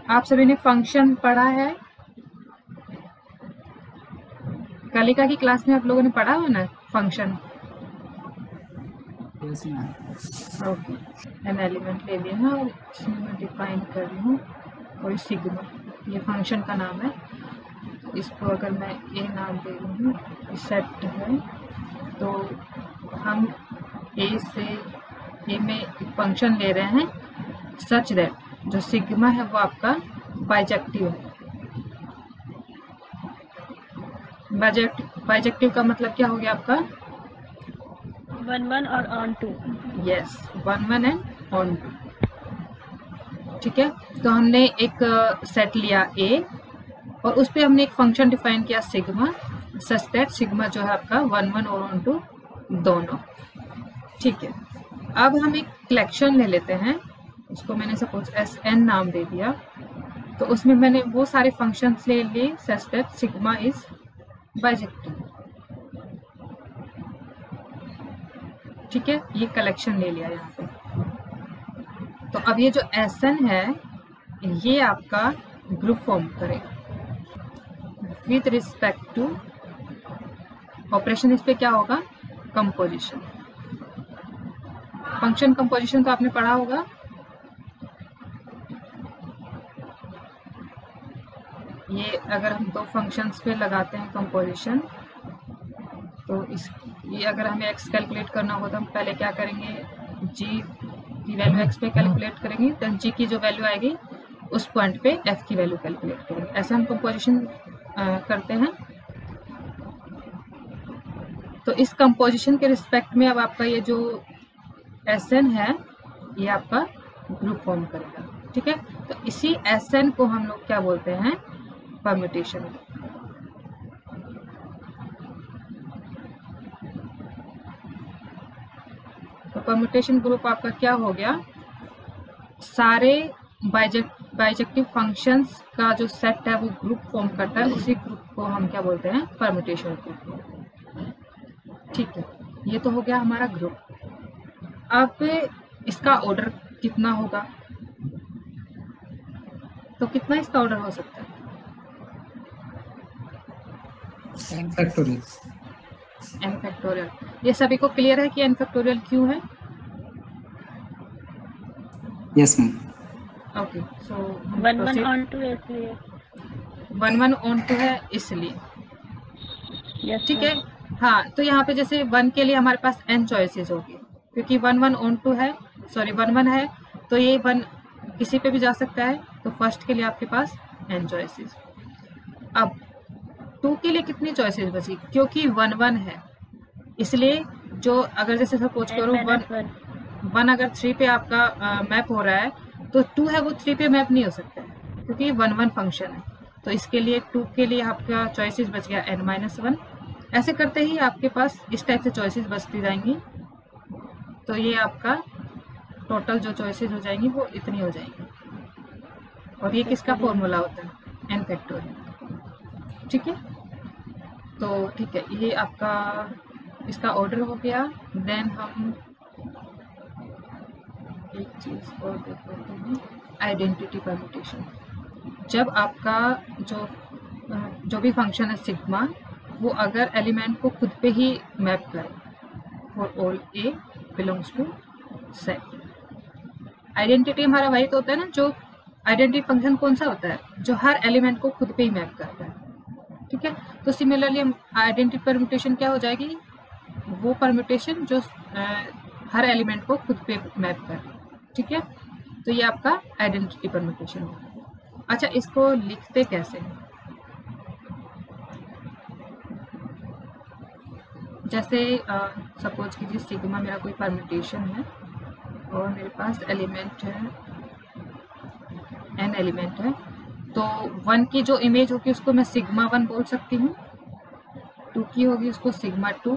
आप सभी ने फंक्शन पढ़ा है? कलिका की क्लास में आप लोगों ने पढ़ा हो ना function? Yes ma'am. Okay, an element ले लिया है और इसमें मैं डिफाइन कर रही हूँ कोई सिग्मा, ये फंक्शन का नाम है। इसको अगर मैं ए नाम दे रही हूँ, सेट है, तो हम ए से ए में एक फंक्शन ले रहे हैं सच दैट जो सिग्मा है वो आपका बाइजेक्टिव है। बाइजेक्टिव का मतलब क्या हो गया आपका? 1 1 और ऑन 2। Yes, 1 1 and on 2। ठीक है, तो हमने एक सेट लिया ए और उस पर हमने एक फंक्शन डिफाइन किया सिग्मा, सच दैट सिग्मा जो है आपका 1 1 और ऑन 2 दोनों। ठीक है, अब हम एक कलेक्शन ले लेते हैं, उसको मैंने सपोज SN नाम दे दिया, तो उसमें मैंने वो सारे फंक्शंस ले लिए such that sigma is bijective. ठीक है, ये कलेक्शन ले लिया यहाँ पे। तो अब ये जो SN है ये आपका ग्रुप फॉर्म करेगा विथ रिस्पेक्ट टू ऑपरेशन। इस पे क्या होगा? कंपोजिशन। फंक्शन कंपोजिशन तो आपने पढ़ा होगा। ये अगर हम दो फंक्शंस पे लगाते हैं कंपोजिशन, तो ये अगर हमें x कैलकुलेट करना हो तो हम पहले क्या करेंगे? g की वैल्यू x पे कैलकुलेट करेंगे, देन g की जो वैल्यू आएगी उस पॉइंट पे f की वैल्यू कैलकुलेट करेंगे। ऐसे हम कंपोजिशन करते हैं। तो इस कंपोजिशन के रिस्पेक्ट में अब आपका ये जो SN है ये आपका ग्रुप फॉर्म करेगा। ठीक है, तो इसी SN को हम लोग क्या बोलते हैं? परम्यूटेशन। तो परम्यूटेशन ग्रुप आपका क्या हो गया? सारे बाइजेक्टिव फंक्शंस का जो सेट है वो ग्रुप फॉर्म करता है, उसी ग्रुप को हम क्या बोलते हैं? Permutation group. ठीक है, ये तो हो गया हमारा ग्रुप। अब इसका ऑर्डर कितना होगा? तो कितना इसका ऑर्डर हो सकता है? n factorial. n factorial. ये सभी को क्लियर है कि n फैक्टोरियल क्यों है? Yes ma'am. Okay, so 1 1 on 2 इसलिए 1 1 ऑन 2 है इसलिए। यस। ठीक है, हाँ, तो यहाँ पे जैसे 1 के लिए हमारे पास n चॉइसेस होगी, क्योंकि 1 1 ऑन 2 है, सॉरी 1 1 है, तो ये 1 किसी पे भी जा सकता है, तो फर्स्ट के लिए आपके पास n चॉइसेस। अब 2 के लिए कितनी चॉइसेस बची? क्योंकि 1 1 है इसलिए जो अगर जैसे सपोज करो 1 अगर 3 पे आपका मैप हो रहा है, तो 2 है वो 3 पे मैप नहीं हो सकता है क्योंकि 1 1 फंक्शन है। तो इसके लिए 2 के लिए आपका चॉइसेस बच गया n-1। ऐसे करते ही आपके पास इस टाइप से चॉइसेस बचती जाएंगी, तो ये आपका टोटल जो चॉइसेस हो जाएंगी वो इतनी हो जाएंगी। और ये किसका फॉर्मूला होता है? n factorial. ठीक है, तो ठीक है, ये आपका इसका ऑर्डर हो गया। देन हम एक चीज और देख लेते हैं, आइडेंटिटी परम्यूटेशन। जब आपका जो भी फंक्शन है सिग्मा, वो अगर एलिमेंट को खुद पे ही मैप करे for all a belongs to set. Identity हमारा वही तो होता है ना, जो आइडेंटिटी फंक्शन कौन सा होता है? जो हर एलिमेंट को खुद पे ही मैप करता है। ठीक है, तो सिमिलरली आइडेंटिटी परम्यूटेशन क्या हो जाएगी? वो परम्यूटेशन जो हर एलिमेंट को खुद पे मैप करे। ठीक है, तो ये आपका आइडेंटिटी परम्यूटेशन है। अच्छा, इसको लिखते कैसे हैं? जैसे सपोज कीजिए सिग्मा मेरा कोई परम्यूटेशन है और मेरे पास एलिमेंट है, n एलिमेंट है, तो 1 की जो इमेज होगी उसको मैं सिग्मा 1 बोल सकती हूँ, 2 की होगी उसको सिग्मा 2।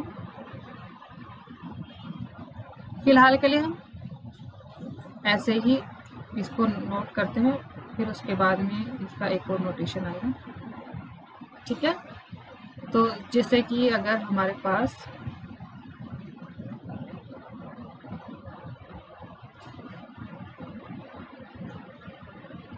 फिलहाल के लिए हम ऐसे ही इसको नोट करते हैं, फिर उसके बाद में इसका एक और नोटेशन आएगा। ठीक है, तो जैसे कि अगर हमारे पास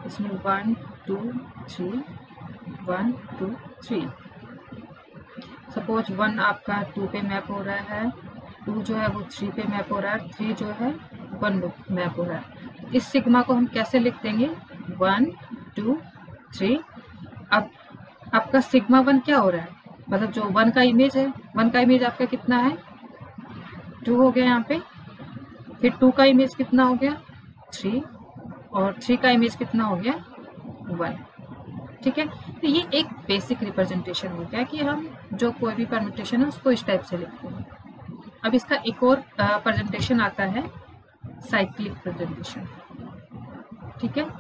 इसमें 1 2 3 1 2 3। सपोज 1 आपका 2 पे मैप हो रहा है, 2 जो है वो 3 पे मैप हो रहा है, 3 जो है 1 मैप हो रहा है। इस सिग्मा को हम कैसे लिख देंगे? 1 2 3। अब आपका सिग्मा 1 क्या हो रहा है? मतलब जो 1 का इमेज है, 1 का इमेज आपका कितना है? 2 हो गया यहाँ पे। फिर 2 का इमेज कितना हो गया? 3। और 3 का इमेज कितना हो गया? 1। ठीक है, तो ये एक बेसिक रिप्रेजेंटेशन हो गया कि हम जो कोई भी परम्यूटेशन है उसको इस टाइप से लिखते हैं। अब इसका एक और प्रेजेंटेशन आता है, साइक्लिक प्रेजेंटेशन। ठीक है,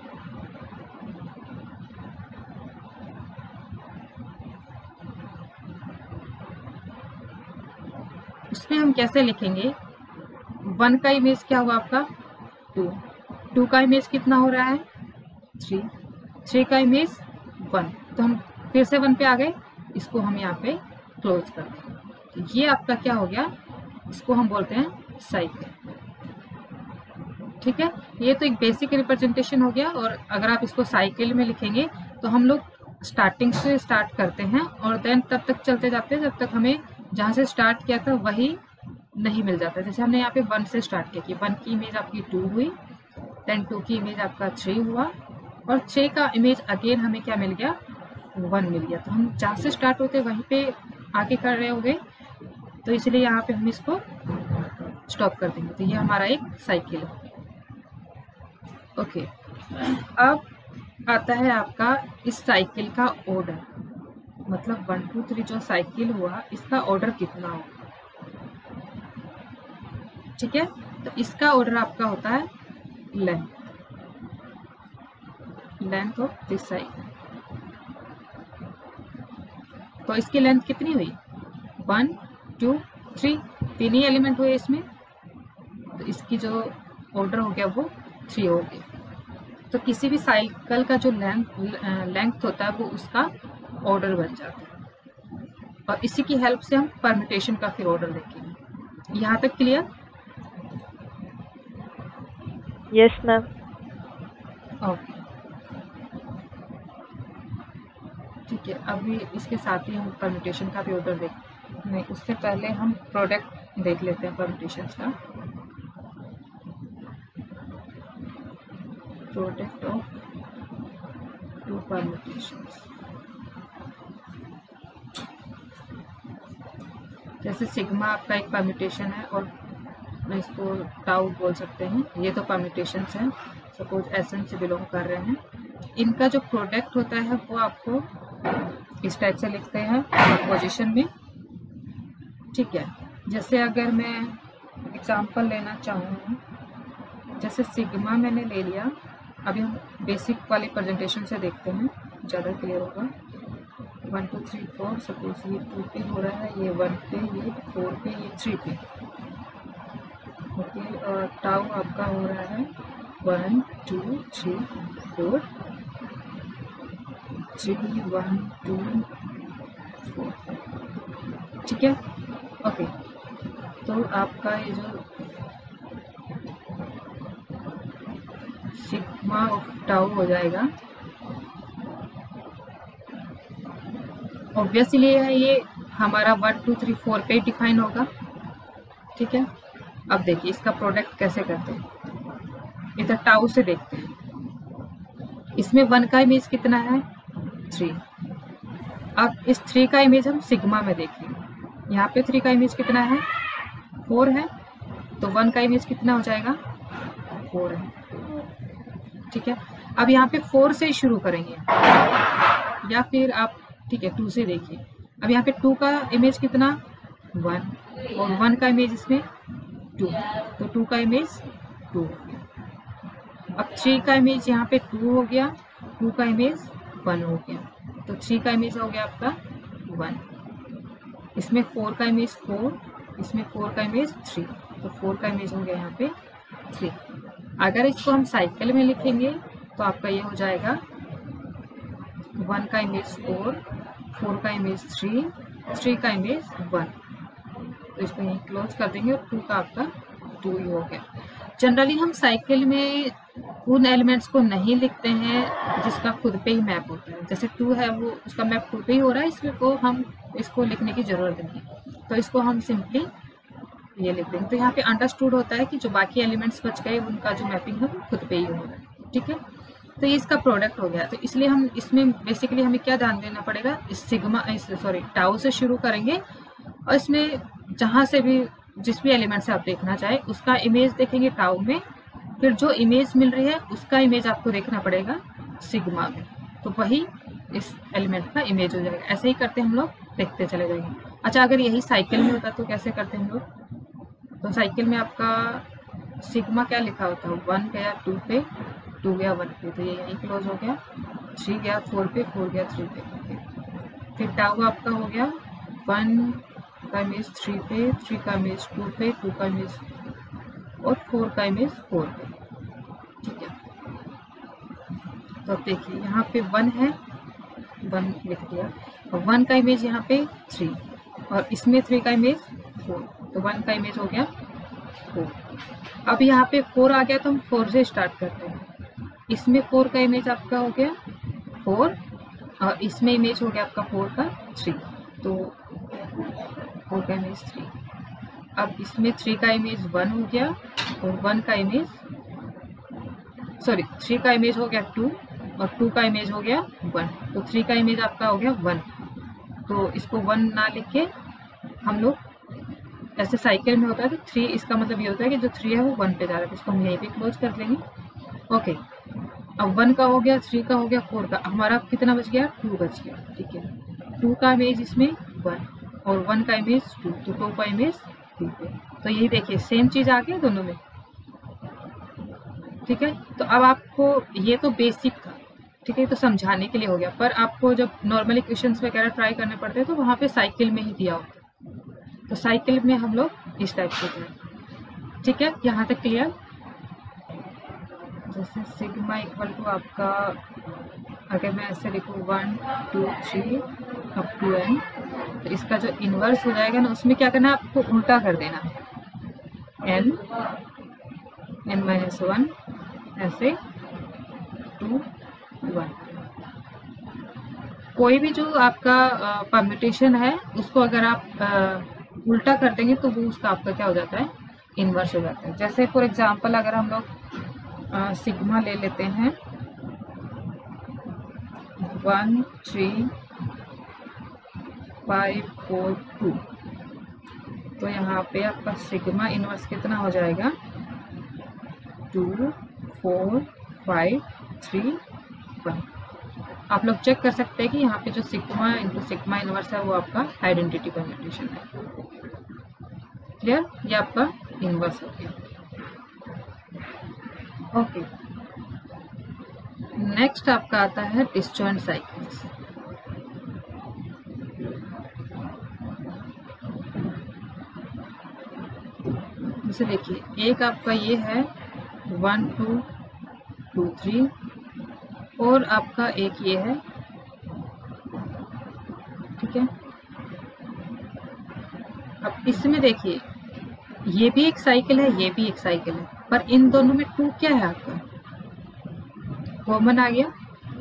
उसमें हम कैसे लिखेंगे? 1 का इमेज क्या हुआ आपका? 2। 2 का इमेज कितना हो रहा है? 3। 3 का इमेज 1। तो हम फिर से 1 पे आ गए, इसको हम यहाँ पे क्लोज कर देंगे। तो ये आपका क्या हो गया? इसको हम बोलते हैं साइकिल। ठीक है, ये तो एक बेसिक रिप्रेजेंटेशन हो गया। और अगर आप इसको साइकिल में लिखेंगे तो हम लोग स्टार्टिंग से स्टार्ट करते हैं और देन तब तक चलते जाते हैं जब तक हमें जहाँ से स्टार्ट किया था वही नहीं मिल जाता। जैसे हमने यहाँ पे 1 से स्टार्ट किया कि 1 की इमेज आपकी 2 हुई, देन 2 की इमेज आपका 3 हुआ, और 6 का इमेज अगेन हमें क्या मिल गया? 1 मिल गया। तो हम जहाँ से स्टार्ट होते वहीं पे आगे कर रहे होंगे, तो इसलिए यहाँ पे हम इसको स्टॉप कर देंगे। तो ये हमारा एक साइकिल है। ओके, अब आता है आपका इस साइकिल का ऑर्डर, मतलब 1 2 3 जो साइकिल हुआ इसका ऑर्डर कितना होगा। ठीक है, तो इसका ऑर्डर आपका होता है लेंथ ऑफ दिस साइकिल। तो इसकी लेंथ कितनी हुई? 1 2 3, 3 ही एलिमेंट हुए इसमें, तो इसकी जो ऑर्डर हो गया वो 3 हो गया। तो किसी भी साइकिल का जो लेंथ होता है वो उसका ऑर्डर बन जाता है। और इसी की हेल्प से हम परम्यूटेशन का फिर ऑर्डर देखेंगे। यहाँ तक क्लियर? Yes ma'am. ओके, ठीक है। अभी इसके साथ ही हम परम्यूटेशन का भी ऑर्डर देख नहीं, उससे पहले हम प्रोडक्ट देख लेते हैं परम्यूटेशंस का। प्रोडक्ट ऑफ 2 परम्यूटेशंस, जैसे सिग्मा आपका एक परम्यूटेशन है और मैं इसको टाउ बोल सकते हैं। ये तो परम्यूटेशंस हैं, सपोज एसएन से बिलोंग कर रहे हैं। इनका जो प्रोडक्ट होता है वो आपको इस टाइप से लिखते हैं पोजीशन में। ठीक है, जैसे अगर मैं एग्जांपल लेना चाहूँ, जैसे सिग्मा मैंने ले लिया। अभी हम बेसिक वाली प्रेजेंटेशन से देखते हैं, ज़्यादा क्लियर होगा। 1 2 3 4, सपोज ये 2 पे हो रहा है, ये 1 पे, ये 4 पे, ये 3 पे। ओके, और टाउ आपका हो रहा है 1 2 3 4, 3 1 2 4। ठीक है, ओके। तो आपका ये जो सिग्मा ऑफ टाउ हो जाएगा, ऑब्वियसली ये हमारा 1 2 3 4 पे डिफाइन होगा। ठीक है, अब देखिए इसका प्रोडक्ट कैसे करते हैं। इधर टाउ से देखते हैं, इसमें 1 का इमेज कितना है? 3। अब इस 3 का इमेज हम सिग्मा में देखेंगे। यहाँ पे 3 का इमेज कितना है? 4 है, तो 1 का इमेज कितना हो जाएगा? 4 है। ठीक है, अब यहाँ पे 4 से शुरू करेंगे, या फिर आप ठीक है 2 से देखिए। अब यहाँ पे 2 का इमेज कितना? 1, और 1 का इमेज इसमें 2, तो 2 का इमेज 2 हो गया। अब 3 का इमेज यहाँ पे 2 हो गया, 2 का इमेज 1 हो गया, तो 3 का इमेज हो गया आपका 1। इसमें 4 का इमेज 4, इसमें 4 का इमेज 3, तो 4 का इमेज हो गया यहाँ पे 3। अगर इसको हम साइकिल में लिखेंगे तो आपका ये हो जाएगा 1 का इमेज 4, 4 का इमेज 3, 3 का इमेज 1। तो इसको यहीं क्लोज कर देंगे और 2 का आपका 2 ही हो गया। जनरली हम साइकिल में उन एलिमेंट्स को नहीं लिखते हैं जिसका खुद पे ही मैप होता है। जैसे 2 है, वो उसका मैप 2 पे ही हो रहा है, इसको हम इसको लिखने की जरूरत नहीं है, तो इसको हम सिंपली ये लिख देंगे। तो यहाँ पे अंडरस्टूड होता है कि जो बाकी एलिमेंट्स बच गए उनका जो मैपिंग है वो खुद पे ही हो रहा है। ठीक है, तो ये इसका प्रोडक्ट हो गया। तो इसलिए हम इसमें बेसिकली हमें क्या ध्यान देना पड़ेगा, इस टाउ से शुरू करेंगे और इसमें जहाँ से भी जिस भी एलिमेंट से आप देखना चाहे उसका इमेज देखेंगे टाउ में, फिर जो इमेज मिल रही है उसका इमेज आपको देखना पड़ेगा सिग्मा में, तो वही इस एलिमेंट का इमेज हो जाएगा। ऐसे ही करते हम लोग देखते चले जाएंगे। अच्छा, अगर यही साइकिल में होता तो कैसे करते हम लोग? तो साइकिल में आपका सिग्मा क्या लिखा होता है, 1 गया 2 पे, 2 गया 1 पे, तो ये यहीं क्लोज हो गया। 3 गया 4 पे, 4 गया 3 पे। फिर टाउ आपका हो गया 1 का इमेज 3 पे, 3 का इमेज 2 पे, 2 का इमेज और 4 का इमेज 4 पे। ठीक है, तो अब देखिए यहाँ पे 1 है, 1 लिख दिया, और 1 का इमेज यहाँ पे 3 और इसमें 3 का इमेज 4, तो 1 का इमेज हो गया 4। अब यहाँ पे 4 आ गया तो हम 4 से स्टार्ट करते हैं। इसमें 4 का इमेज आपका हो गया 4 और इसमें इमेज हो गया आपका 4 का 3, तो 4 का इमेज 3। अब इसमें 3 का इमेज 1 हो गया और 1 का इमेज 3 का इमेज हो गया 2 और 2 का इमेज हो गया 1, तो 3 का इमेज आपका हो गया 1। तो इसको 1 ना लिख के हम लोग ऐसे साइकिल में होता है तो 3, इसका मतलब ये होता है कि जो 3 है वो 1 पे जा रहा है, तो इसको हम यहीं पे क्लोज कर देंगे। ओके, अब 1 का हो गया, 3 का हो गया, 4 का, हमारा कितना बच गया, 2 बच गया। ठीक है, 2 का इमेज इसमें 1 और 1 का इमेज 2, तो 2 का इमेज 2 पे। तो यही देखिए सेम चीज आ गया दोनों में। ठीक है, तो अब आपको ये तो बेसिक था, ठीक है, तो समझाने के लिए हो गया, पर आपको जब नॉर्मल इक्वेशंस वगैरह ट्राई करने पड़ते हैं तो वहाँ पे साइकिल में ही दिया होता है, तो साइकिल में हम लोग इस टाइप से करें। ठीक है, यहाँ तक क्लियर? जैसे सिग्मा इक्वल टू आपका, अगर मैं ऐसे लिखूँ 1 2 3 अप टू n, तो इसका जो इन्वर्स हो जाएगा ना उसमें क्या करना है, आपको उल्टा कर देना है, n-1 ऐसे 2 1। कोई भी जो आपका परम्यूटेशन है उसको अगर आप उल्टा कर देंगे तो वो उसका आपका क्या हो जाता है, इन्वर्स हो जाता है। जैसे फॉर एग्जांपल अगर हम लोग सिग्मा ले लेते हैं 1 3 5 4 2, तो यहाँ पे आपका सिग्मा इन्वर्स कितना हो जाएगा, 2 4 5 3 1। आप लोग चेक कर सकते हैं कि यहाँ पे जो सिग्मा इंटू सिग्मा इनवर्स है वो आपका आइडेंटिटी परम्यूटेशन है। क्लियर? ये आपका इनवर्स हो गया। ओके, नेक्स्ट आपका आता है डिसजॉइंट साइकिल्स। जैसे देखिए एक आपका ये है 1 2 2 3 और आपका एक ये है। ठीक है, अब इसमें देखिए ये भी एक साइकिल है, ये भी एक साइकिल है, पर इन दोनों में 2 क्या है आपका, कॉमन आ गया,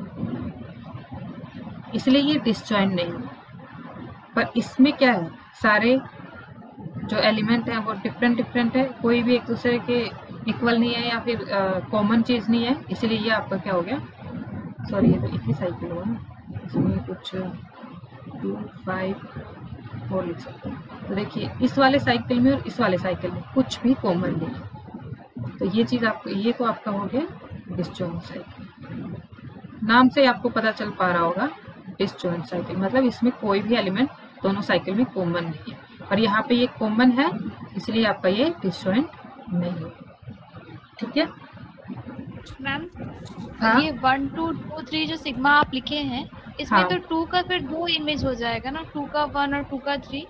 इसलिए ये डिसजॉइंट नहीं है। पर इसमें क्या है, सारे जो एलिमेंट हैं वो डिफरेंट डिफरेंट है, कोई भी एक दूसरे के इक्वल नहीं है या फिर कॉमन चीज नहीं है, इसलिए ये आपका क्या हो गया, सॉरी ये तो एक ही साइकिल हुआ ना, इसमें कुछ 2 5 4 लिख सकते हैं। तो देखिए इस वाले साइकिल में और इस वाले साइकिल में कुछ भी कॉमन नहीं है, तो ये चीज आपको, ये तो आपका हो गया डिसजॉइंट साइकिल। नाम से आपको पता चल पा रहा होगा डिसजॉइंट साइकिल मतलब इसमें कोई भी एलिमेंट दोनों साइकिल में कॉमन नहीं है, और यहाँ पे ये कॉमन है इसलिए आपका ये डिसजॉइंट नहीं है। ठीक है मैम, हाँ? ये 1 2 2 3 जो सिग्मा आप लिखे हैं इसमें हाँ। तो 2 का फिर 2 इमेज हो जाएगा ना, 2 का 1 और 2 का 3।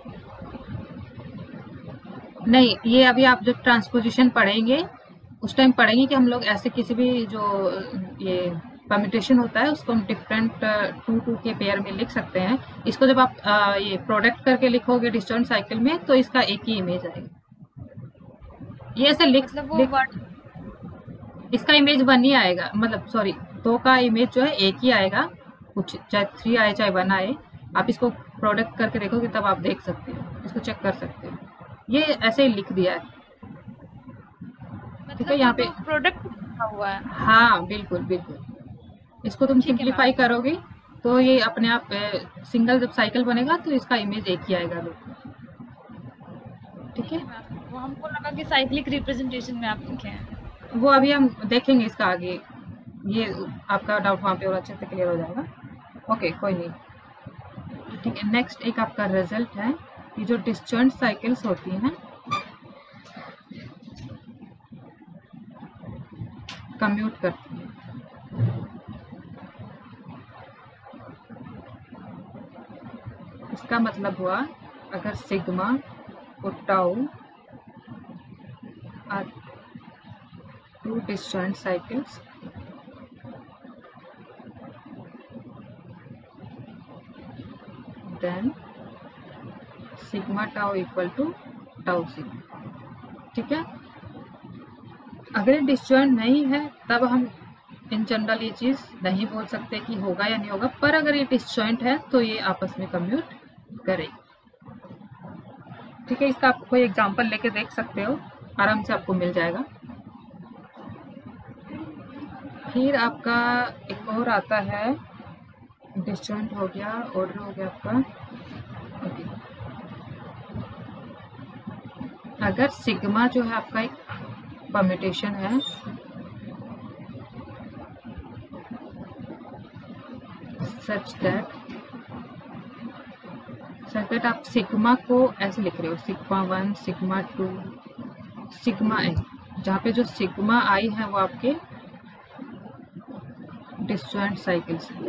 नहीं, ये अभी आप जब ट्रांसपोजिशन पढ़ेंगे उस टाइम पढ़ेंगे कि हम लोग ऐसे किसी भी जो ये परम्यूटेशन होता है उसको हम डिफरेंट 2 2 के पेयर में लिख सकते हैं। इसको जब आप ये प्रोडक्ट करके लिखोगे डिसजॉइंट साइकिल में तो इसका एक ही इमेज आएगा। ये ऐसे लिख मतलब वो इसका इमेज 1 ही आएगा, मतलब सॉरी 2 का इमेज जो है एक ही आएगा, कुछ चाहे 3 आए चाहे 1 आए। आप इसको प्रोडक्ट करके देखोगे तब आप देख सकते हो, इसको चेक कर सकते हो। ये ऐसे ही लिख दिया है, ठीक है। यहाँ पे प्रोडक्ट लिखा हुआ है। हाँ बिल्कुल बिल्कुल, इसको तुम ठीक है सिंप्लीफाई मैम। करोगे तो ये अपने आप सिंगल जब साइकिल बनेगा तो इसका इमेज एक ही आएगा, ठीक है। मैम, वो हमको लगा कि साइक्लिक रिप्रेजेंटेशन में आप लिखे हैं। वो अभी हम देखेंगे इसका आगे, ये आपका डाउट वहाँ पे और अच्छे से क्लियर हो जाएगा। ओके कोई नहीं, ठीक है। नेक्स्ट एक आपका रिजल्ट है, ये जो डिस्जॉइंट साइकिल्स होती हैं कम्यूट करती हैं। इसका मतलब हुआ अगर सिग्मा और tau are two disjoint cycles, then sigma tau equal to tau sigma, ठीक है। अगर ये डिस्जॉइंट नहीं है तब हम इन जनरल ये चीज़ नहीं बोल सकते कि होगा या नहीं होगा, पर अगर ये डिस्जॉइंट है तो ये आपस में कम्यूट करेगी, ठीक है। इसका आप कोई एग्जांपल लेके देख सकते हो, आराम से आपको मिल जाएगा। फिर आपका एक और आता है, डिस्जॉइंट हो गया, ऑर्डर हो गया आपका। ओके, अगर सिग्मा जो है आपका एक परम्यूटेशन है, सच दैट आप सिग्मा को ऐसे लिख रहे हो, सिग्मा 1 सिग्मा 2 सिग्मा n, जहाँ पे जो सिग्मा आई है वो आपके डिस्जॉइंट साइकिल्स हैं,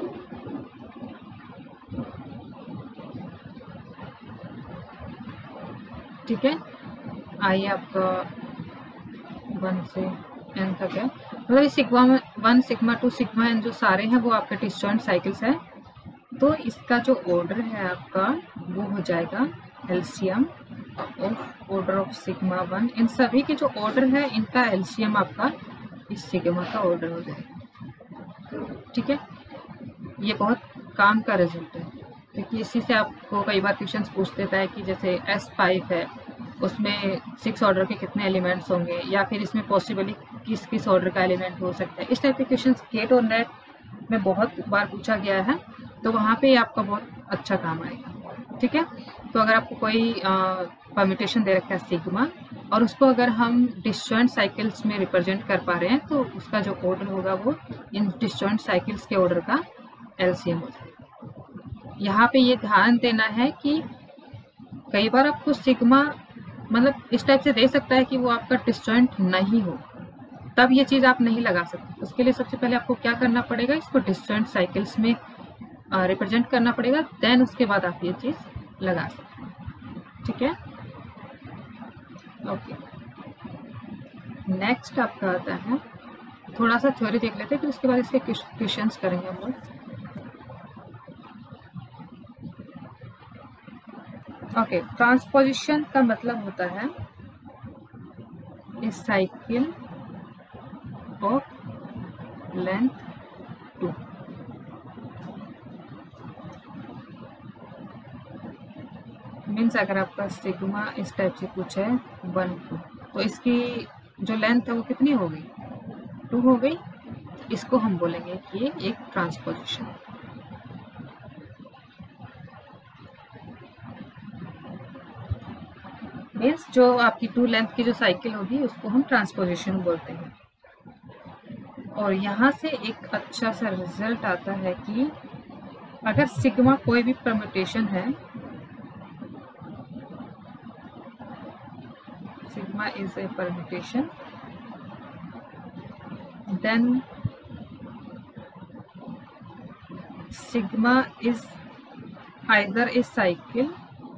ठीक है। आई आपका 1 से n तक है, मतलब सिग्मा 1 सिग्मा 2 सिग्मा n जो सारे हैं वो आपके डिस्जॉइंट साइकिल्स है। तो इसका जो ऑर्डर है आपका वो हो जाएगा LCM of order of sigma 1, इन सभी के जो ऑर्डर है इनका एलसीएम आपका इस सिग्मा का ऑर्डर हो जाएगा, ठीक है। ये बहुत काम का रिजल्ट है, क्योंकि इसी से आपको कई बार क्वेश्चंस पूछ देता है कि जैसे S5 है, उसमें 6 ऑर्डर के कितने एलिमेंट्स होंगे, या फिर इसमें पॉसिबली किस किस ऑर्डर का एलिमेंट हो सकता है। इस टाइप के क्वेश्चंस गेट और नेट में बहुत बार पूछा गया है, तो वहाँ पे आपका बहुत अच्छा काम आएगा, ठीक है। तो अगर आपको कोई परम्यूटेशन दे रखा है सिग्मा, और उसको अगर हम डिस्जॉइंट साइकिल्स में रिप्रेजेंट कर पा रहे हैं, तो उसका जो ऑर्डर होगा वो इन डिस्जॉइंट साइकिल्स के ऑर्डर का एलसीएम हो जाएगा। यहाँ पे ये ध्यान देना है कि कई बार आपको सिग्मा मतलब इस टाइप से दे सकता है कि वो आपका डिस्जॉइंट नहीं हो, तब ये चीज़ आप नहीं लगा सकते। उसके लिए सबसे पहले आपको क्या करना पड़ेगा, इसको डिस्जॉइंट साइकिल्स में रिप्रेजेंट करना पड़ेगा, देन उसके बाद आप ये चीज़ लगा सकते हैं, ठीक है। ओके, नेक्स्ट आपका आता है, थोड़ा सा थ्योरी देख लेते हैं, फिर उसके बाद इसके क्वेश्चंस करेंगे हम लोग। ओके, ट्रांसपोजिशन का मतलब होता है इस साइकिल ऑफ लेंथ 2, मीन्स अगर आपका सिग्मा इस टाइप से कुछ है 1 2, तो इसकी जो लेंथ है वो कितनी हो गई, 2 हो गई। इसको हम बोलेंगे कि ये एक ट्रांसपोजिशन। मीन्स जो आपकी 2 लेंथ की जो साइकिल होगी उसको हम ट्रांसपोजिशन बोलते हैं। और यहाँ से एक अच्छा सा रिजल्ट आता है कि अगर सिग्मा कोई भी परम्यूटेशन है, sigma is a permutation, then sigma is either a cycle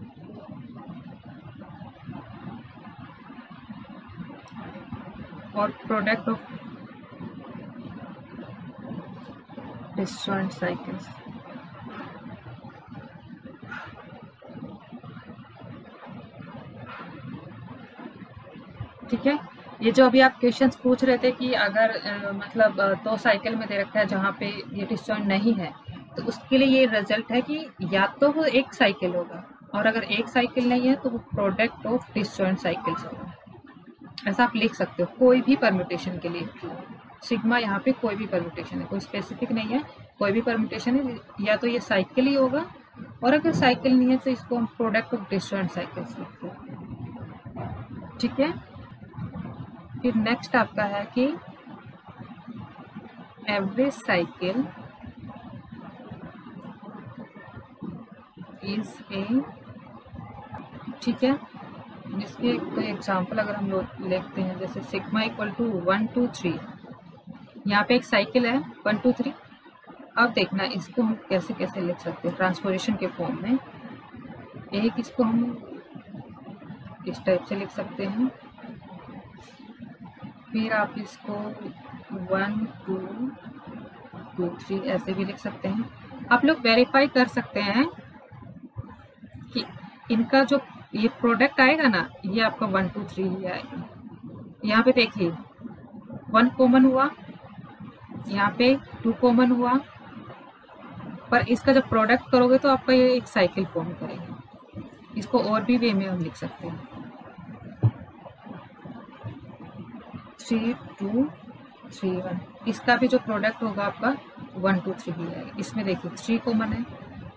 or product of disjoint cycles. ठीक है, ये जो अभी आप क्वेश्चंस पूछ रहे थे कि अगर मतलब 2 साइकिल में दे रखा है जहाँ पे ये डिस्जॉइंट नहीं है, तो उसके लिए ये रिजल्ट है कि या तो वो एक साइकिल होगा, और अगर एक साइकिल नहीं है तो वो प्रोडक्ट ऑफ डिस्जॉइंट साइकिल्स होगा। ऐसा आप लिख सकते हो कोई भी परम्यूटेशन के लिए ट्रू है। सिग्मा यहाँ पे कोई भी परम्यूटेशन है, कोई स्पेसिफिक नहीं है, कोई भी परम्यूटेशन है, या तो ये साइकिल ही होगा, और अगर साइकिल नहीं है तो इसको हम प्रोडक्ट ऑफ डिस्जॉइंट साइकिल्स लिखते हैं। ठीक है, फिर नेक्स्ट आपका है कि एवरेज साइकिल इज ए, ठीक है, इसके कोई एग्जांपल अगर हम लोग लिखते हैं, जैसे सिग्मा इक्वल टू 1 2 3, यहाँ पे एक साइकिल है 1 2 3। अब देखना इसको हम कैसे कैसे लिख सकते हैं ट्रांसपोजिशन के फॉर्म में। एक इसको हम इस टाइप से लिख सकते हैं, फिर आप इसको 1 2 2 3 ऐसे भी लिख सकते हैं। आप लोग वेरीफाई कर सकते हैं कि इनका जो ये प्रोडक्ट आएगा ना, ये आपका 1 2 3 ही आएगा। यहाँ पे देखिए 1 कॉमन हुआ, यहाँ पे 2 कॉमन हुआ, पर इसका जब प्रोडक्ट करोगे तो आपका ये एक साइकिल फॉर्म करेगा। इसको और भी वे में हम लिख सकते हैं 3 2 3 1, इसका भी जो प्रोडक्ट होगा आपका 1 2 3 ही आएगा। इसमें देखिए 3 कॉमन है।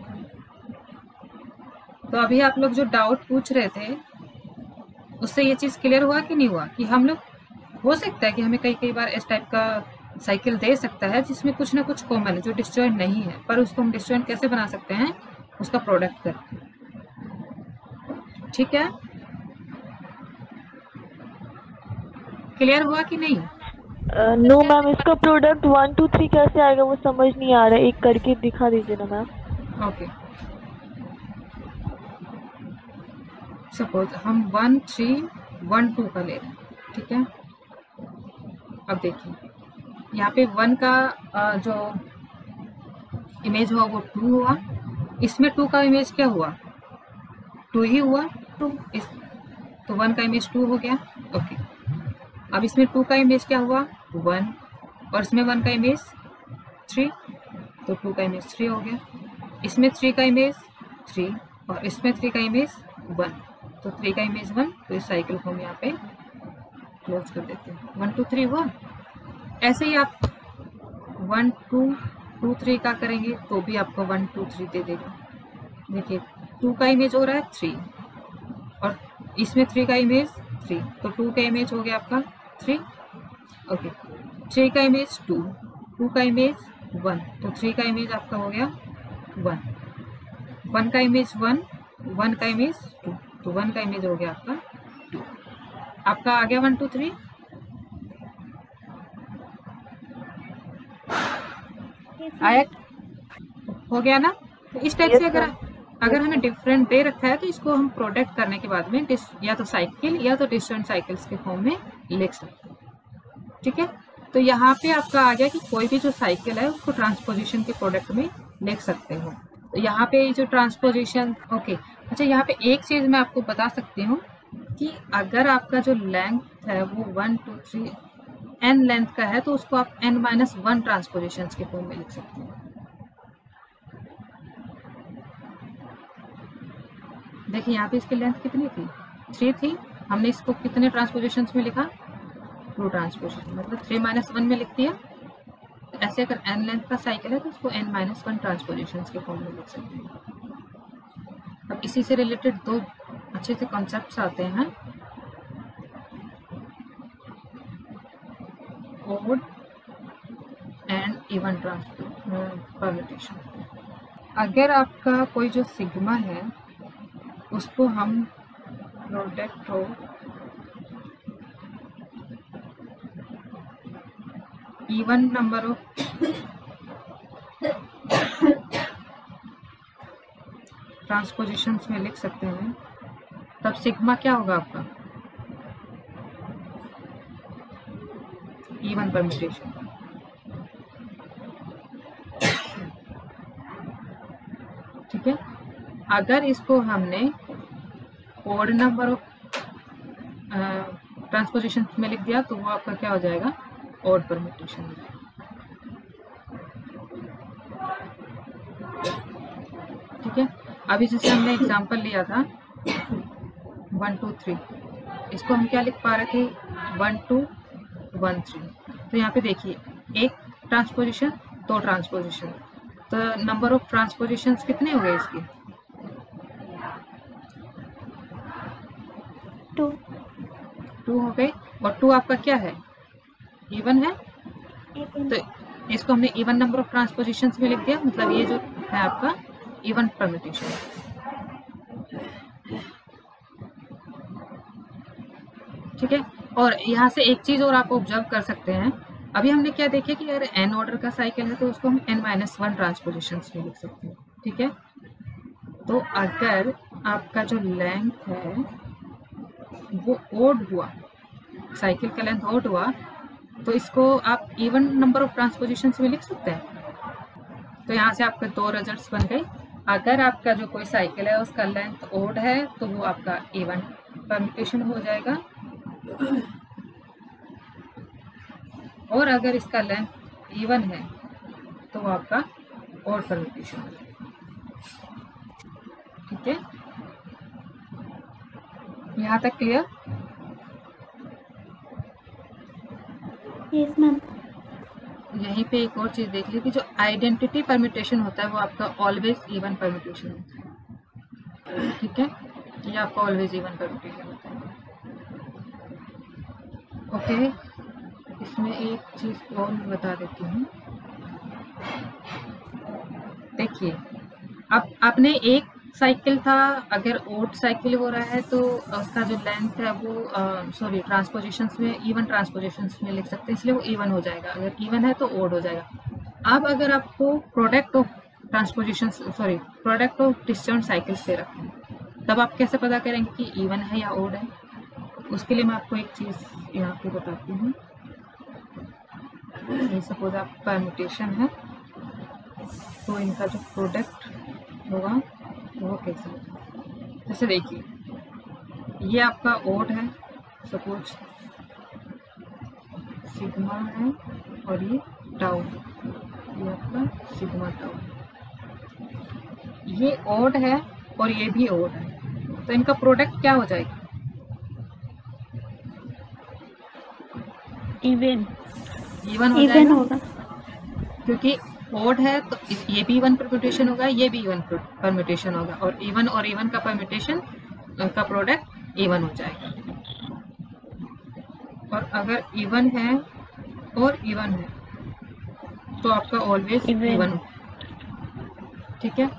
तो अभी आप लोग जो डाउट पूछ रहे थे उससे ये चीज़ क्लियर हुआ कि नहीं हुआ, कि हम लोग हो सकता है कि हमें कई बार इस टाइप का साइकिल दे सकता है जिसमें कुछ ना कुछ कॉमन है जो डिस्जॉइंट नहीं है, पर उसको हम डिस्जॉइंट कैसे बना सकते हैं, उसका प्रोडक्ट करके। ठीक है, क्लियर हुआ कि नहीं? नो मैम, इसका प्रोडक्ट 1 2 3 कैसे आएगा वो समझ नहीं आ रहा है, एक करके दिखा दीजिए ना मैम। ओके, सपोज हम 1 3 1 2 का ले रहे हैं, ठीक है। अब देखिए यहाँ पे 1 का जो इमेज हुआ वो 2 हुआ, इसमें 2 का इमेज क्या हुआ, 2 ही हुआ, 2 इस, तो 1 का इमेज 2 हो गया। ओके, अब इसमें 2 का इमेज क्या हुआ 1, और इसमें 1 का इमेज 3, तो 2 का इमेज 3 हो गया। इसमें 3 का इमेज 3 और इसमें 3 का इमेज 1, तो 3 का इमेज 1, तो इस साइकिल को हम यहाँ पे क्लोज कर देते हैं। 1 2 3 हुआ। ऐसे ही आप 1 2 2 3 का करेंगे तो भी आपको 1 2 3 दे देगा। देखिए 2 का इमेज हो रहा है 3 और इसमें 3 का इमेज 3, तो 2 का इमेज हो गया आपका 3। ओके, 3 का इमेज 2, 2 का इमेज 1, तो 3 का इमेज आपका हो गया 1, 1 का इमेज 1, 1 का इमेज 2, तो 1 का इमेज हो गया आपका 2। आपका आ गया 1 2 3। आया, हो गया ना? तो इस टाइप से अगर हमें डिफरेंट दे रखा है तो इसको हम प्रोडक्ट करने के बाद में या तो साइकिल या तो डिस्टेंट साइकिल्स के फॉर्म में लिख सकते हैं। ठीक है, तो यहाँ पे आपका आ गया कि कोई भी जो साइकिल है उसको ट्रांसपोजिशन के प्रोडक्ट में लिख सकते हो। तो यहाँ पे जो ट्रांसपोजिशन, ओके, अच्छा यहाँ पे एक चीज मैं आपको बता सकती हूँ कि अगर आपका जो लेंथ है वो 1 2 3 n लेंथ का है तो उसको आप n-1 ट्रांसपोजिशन के फॉर्म में लिख सकते हैं। देखिए यहाँ पे इसकी लेंथ कितनी थी, 3 थी, हमने इसको कितने ट्रांसपोजिशन में लिखा, 2 ट्रांसपोजिशन, मतलब 3-1 में लिख दिया। तो ऐसे अगर n लेंथ का साइकिल है तो उसको n-1 ट्रांसपोजिशन के फॉर्म में लिख सकते हैं। अब इसी से रिलेटेड 2 अच्छे से कॉन्सेप्ट्स आते हैं, ओड एंड इवन परम्यूटेशन। अगर आपका कोई जो सिग्मा है उसको हम प्रोडक्ट हो इवन नंबर ऑफ ट्रांसपोजिशंस में लिख सकते हैं, तब सिग्मा क्या होगा आपका, इवन परम्यूटेशन। ठीक है, अगर इसको हमने ओड नंबर ऑफ ट्रांसपोजिशन में लिख दिया तो वो आपका क्या हो जाएगा, ऑड परम्यूटेशन हो जाएगा। ठीक है, अभी जैसे हमने एग्जांपल लिया था 1 2 3, इसको हम क्या लिख पा रहे थे 1 2 1 3। तो यहाँ पे देखिए एक ट्रांसपोजिशन, दो ट्रांसपोजिशन, तो नंबर ऑफ ट्रांसपोजिशंस कितने हो गए इसके, 2 हो गए। और 2 आपका क्या है, इवन है, तो इसको हमने इवन नंबर ऑफ ट्रांसपोजिशंस में लिख दिया, मतलब ये जो है आपका इवन परम्यूटेशन। ठीक है, और यहाँ से एक चीज और आप ऑब्जर्व कर सकते हैं, अभी हमने क्या देखे कि अगर n ऑर्डर का साइकिल है तो उसको हम n-1 ट्रांसपोजिशंस में लिख सकते हैं। ठीक है, तो अगर आपका जो लेंथ है वो ओड हुआ, साइकिल का लेंथ ओड हुआ, तो इसको आप इवन नंबर ऑफ ट्रांसपोजिशंस में लिख सकते हैं। तो यहाँ से आपके दो रिजल्ट्स बन गए। अगर आपका जो कोई साइकिल है उसका लेंथ ओड है तो वो आपका इवन परम्यूटेशन हो जाएगा, और अगर इसका लेंथ इवन है तो वो आपका ऑड परम्यूटेशन हो जाएगा। ठीक है, यहाँ तक क्लियर? Yes ma'am. यहीं पे एक और चीज देख ली कि जो आइडेंटिटी परम्यूटेशन होता है वो आपका ऑलवेज इवन परम्यूटेशन होता है। ठीक है, ये आपका ऑलवेज इवन परम्यूटेशन होता है। ओके, इसमें एक चीज और मैं बता देती हूँ। देखिए, अब आपने एक साइकिल था, अगर ओड साइकिल हो रहा है तो उसका जो लेंथ है वो सॉरी ट्रांसपोजिशंस में, इवन ट्रांसपोजिशंस में लिख सकते हैं, इसलिए वो इवन हो जाएगा। अगर इवन है तो ओड हो जाएगा। अब अगर आपको product of transpositions, sorry product of disjoint cycle से रखें, तब आप कैसे पता करेंगे कि इवन है या ओड है? उसके लिए मैं आपको एक चीज यहाँ पे बताती हूँ। सपोज आप परम्यूटेशन है तो इनका जो प्रोडक्ट होगा वो कैसे होगा, जैसे देखिए ये आपका ओड है, सपोज सिग्मा है और ये टाउ, ये आपका सिग्मा टाउ, ये ओड है और ये भी ओड है, तो इनका प्रोडक्ट क्या हो जाएगा? इवन इवन इवन होगा। क्योंकि ओड है तो ये भी इवन परम्यूटेशन होगा, ये भी इवन परम्यूटेशन होगा, और इवन का परम्यूटेशन का प्रोडक्ट इवन हो जाएगा। और अगर इवन है और इवन है तो आपका ऑलवेज इवन। ठीक है,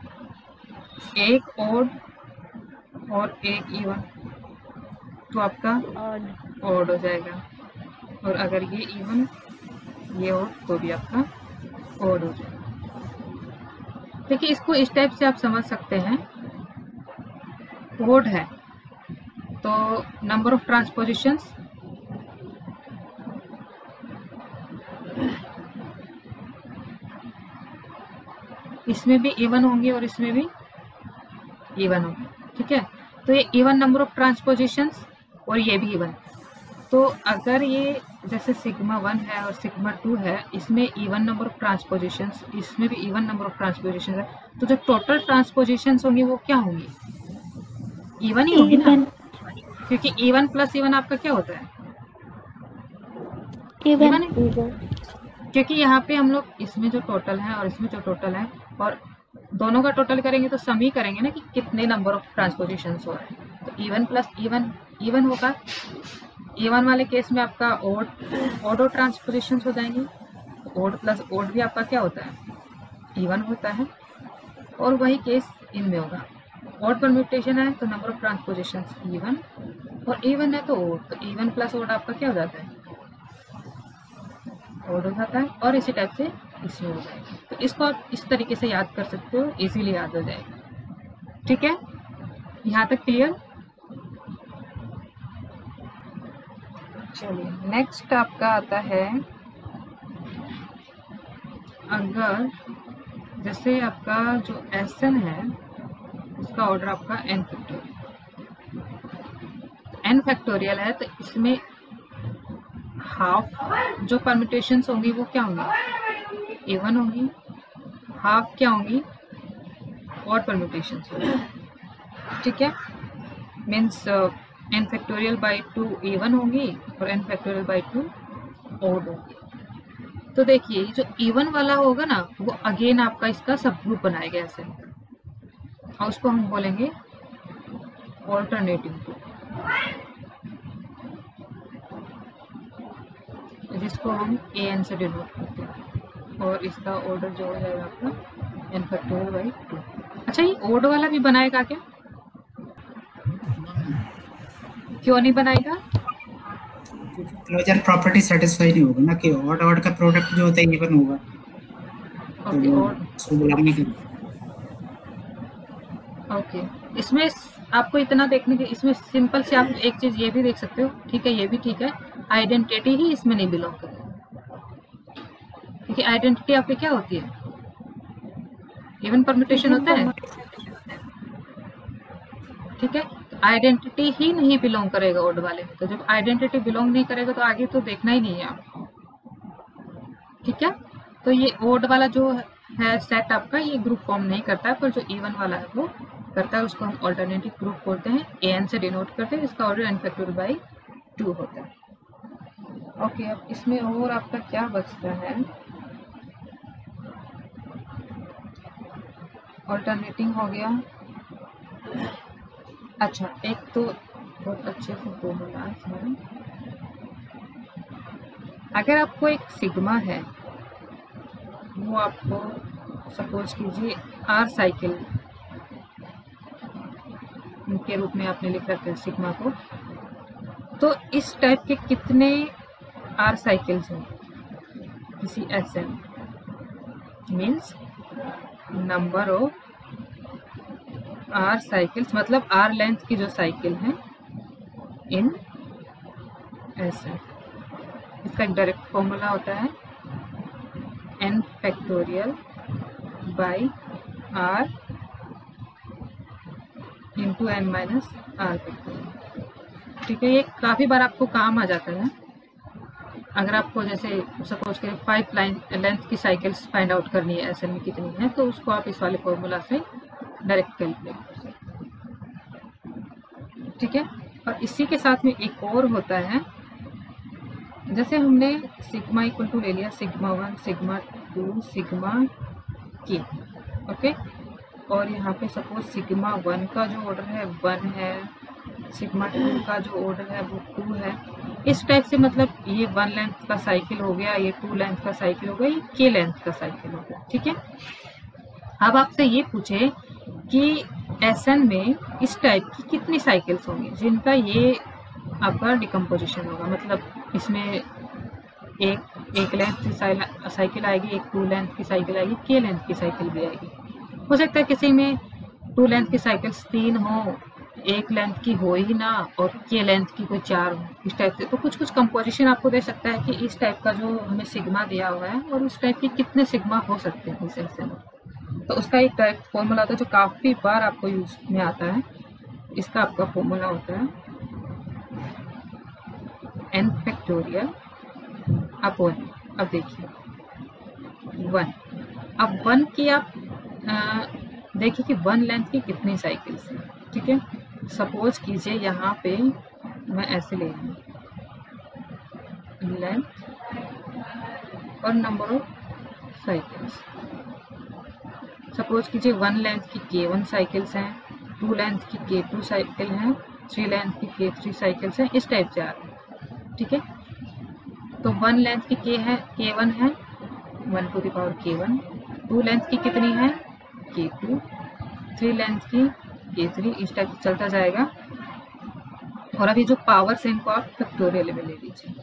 एक ओड और एक इवन तो आपका ओड हो जाएगा, और अगर ये इवन ये ओड तो भी आपका ओड हो जाएगा। देखिए, इसको इस टाइप से आप समझ सकते हैं। ओड है तो नंबर ऑफ ट्रांसपोजिशंस इसमें भी इवन होंगे और इसमें भी इवन होंगे। ठीक है, तो ये इवन नंबर ऑफ ट्रांसपोजिशंस और ये भी इवन। तो अगर ये जैसे सिग्मा 1 है और सिग्मा 2 है, इसमें इवन नंबर ऑफ ट्रांसपोजिशंस, इसमें भी इवन नंबर ऑफ ट्रांसपोजिशंस है, तो जो टोटल ट्रांसपोजिशंस होंगी वो क्या होंगी? इवन ही होगी ना, क्योंकि इवन प्लस इवन आपका क्या होता है? इवन। क्योंकि यहाँ पे हम लोग इसमें जो टोटल है और इसमें जो टोटल है और दोनों का टोटल करेंगे तो सम ही करेंगे ना कि कितने नंबर ऑफ ट्रांसपोजिशंस हो रहे हैं। तो इवन प्लस इवन इवन होगा। इवन वाले केस में आपका ओड ट्रांसपोजिशंस हो जाएंगे। ओड प्लस ओड भी आपका क्या होता है? इवन होता है। और वही केस इनमें होगा। ओड परम्यूटेशन है तो नंबर ऑफ ट्रांसपोजिशंस इवन, और इवन है तो ओड, तो इवन प्लस ओड आपका क्या हो जाता है? ओड हो जाता है। और इसी टाइप से इसमें हो जाएगा। तो इसको आप इस तरीके से याद कर सकते हो, इजीली याद हो जाएगा। ठीक है, यहाँ तक क्लियर? चलिए, नेक्स्ट आपका आता है, अगर जैसे आपका जो Sn है उसका ऑर्डर आपका n फैक्टोरियल, n फैक्टोरियल है तो इसमें हाफ जो परम्यूटेशंस होंगी वो क्या होंगी, A1 होंगी, हाफ क्या होंगी, ऑड परम्यूटेशंस होंगी। ठीक है, means n factorial by 2 A1 होंगी और n फैक्टोरियल बाई 2 ऑड होंगी। तो देखिए जो A1 वाला होगा ना वो अगेन आपका इसका सब ग्रुप बनाएगा ऐसे, और उसको हम बोलेंगे ऑल्टरनेटिंग ग्रुप, जिसको हम an से डिनोट करते हैं, और इसका ऑर्डर जो हो जाएगा आपका n फैक्टोरियल बाई 2। अच्छा, ये ऑड वाला भी बनाएगा क्या? क्यों नहीं बनाएगा? क्लोजर प्रॉपर्टी सेटिस्फाई नहीं होगा ना, कि ऑड ऑड का प्रोडक्ट जो होता है इवन होगा। ओके, ऑड, उसको बुलाने के ओके। इसमें आपको इतना देखने के, इसमें सिंपल से आप एक चीज ये भी देख सकते हो, ठीक है, ये भी ठीक है, आइडेंटिटी ही इसमें नहीं बिलोंग करेगा, क्योंकि आइडेंटिटी आपकी क्या होती है, इवन परम्यूटेशन होता है। ठीक है, आइडेंटिटी ही नहीं बिलोंग करेगा ऑड वाले में, तो जब आइडेंटिटी बिलोंग नहीं करेगा तो आगे तो देखना ही नहीं है आपको। ठीक है, तो ये ऑड वाला जो है सेट आपका ये ग्रुप फॉर्म नहीं करता है, पर जो इवन वाला है वो करता है, उसको हम ऑल्टरनेटिव ग्रुप बोलते हैं, an से डिनोट करते हैं, इसका ऑर्डर n फैक्टोरियल बाई 2 होता है। ओके, अब इसमें और आपका क्या बचता है, ऑल्टरनेटिंग हो गया। अच्छा, एक तो बहुत अच्छे से फॉर्मूलाज है, अगर आपको एक सिग्मा है, वो आपको सपोज कीजिए आर साइकिल के रूप में आपने लिख रखा है सिग्मा को, तो इस टाइप के कितने आर साइकिल्स हैं किसी S n, means number of r cycles, मतलब आर लेंथ की जो साइकिल है इन एसएन। इसका एक डायरेक्ट फॉर्मूला होता है n factorial by r into n minus r factorial. ठीक है, ये काफ़ी बार आपको काम आ जाता है, अगर आपको जैसे सपोज करें 5 लाइन लेंथ की साइकिल्स फाइंड आउट करनी है एसएन में कितनी है, तो उसको आप इस वाले फॉर्मूला से डायरेक्ट कैलकुलेट कर सकते हैं। ठीक है, और इसी के साथ में एक और होता है, जैसे हमने सिग्मा इक्वल टू ले लिया सिग्मा 1 सिग्मा 2 सिग्मा के, ओके, और यहाँ पे सपोज सिग्मा 1 का जो ऑर्डर है 1 है, सिग्मा 2 का जो ऑर्डर है वो 2 है, इस टाइप से, मतलब ये 1 लेंथ का साइकिल हो गया, ये 2 लेंथ का साइकिल हो गया, ये के लेंथ का साइकिल हो गया। ठीक है, अब आपसे ये पूछे कि एसएन में इस टाइप की कितनी साइकिल्स होंगी जिनका ये आपका डिकम्पोजिशन होगा, मतलब इसमें एक लेंथ की साइकिल आएगी, एक 2 लेंथ की साइकिल आएगी, के लेंथ की साइकिल भी आएगी। हो सकता है किसी में 2 लेंथ की साइकिल्स 3 हो, 1 लेंथ की हो ही ना, और के लेंथ की कोई 4 हो, इस टाइप से। तो कुछ कुछ कंपोजिशन आपको दे सकता है कि इस टाइप का जो हमें सिग्मा दिया हुआ है और उस टाइप के कितने सिग्मा हो सकते हैं इस एसएन में। तो उसका एक डायरेक्ट फॉर्मूला होता है जो काफ़ी बार आपको यूज में आता है, इसका आपका फॉर्मूला होता है n फैक्टोरियल अपॉन, अब देखिए 1, अब 1 की आप देखिए कि 1 लेंथ की कितनी साइकिल्स हैं। ठीक है, सपोज कीजिए यहाँ पे मैं ऐसे ले रही हूँ लेंथ और नंबर ऑफ साइकिल्स, सपोज कीजिए 1 लेंथ की k1 साइकिल्स हैं, 2 लेंथ की k2 साइकिल हैं, 3 लेंथ की k3 साइकिल्स हैं, इस टाइप से आ रहे हैं। ठीक है, तो 1 लेंथ की k1 है 1 to the power k1, 2 length की कितनी है k2, 3 लेंथ की k3, इस टाइप से चलता जाएगा। और अभी जो पावर्स हैं इनको आप फैक्टोरियल में ले लीजिए।